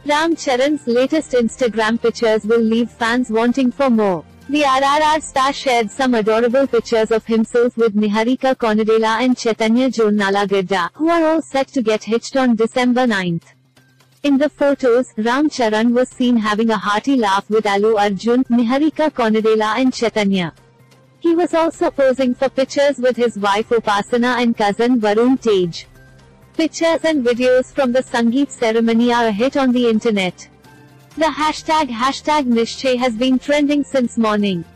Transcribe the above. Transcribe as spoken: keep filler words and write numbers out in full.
Ram Charan's latest Instagram pictures will leave fans wanting for more. The R R R star shared some adorable pictures of himself with Niharika Konadela and Chaitanya Jonnalagadda, who are all set to get hitched on December ninth. In the photos, Ram Charan was seen having a hearty laugh with Allu Arjun, Niharika Konadela and Chaitanya. He was also posing for pictures with his wife Upasana and cousin Varun Tej. Pictures and videos from the Sangeet ceremony are a hit on the internet. The hashtag hashtag Nishchay has been trending since morning.